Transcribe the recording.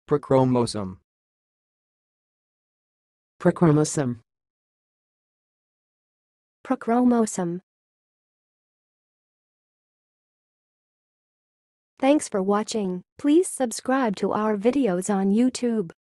prochromosome, prochromosome, prochromosome. Thanks for watching. Please subscribe to our videos on YouTube.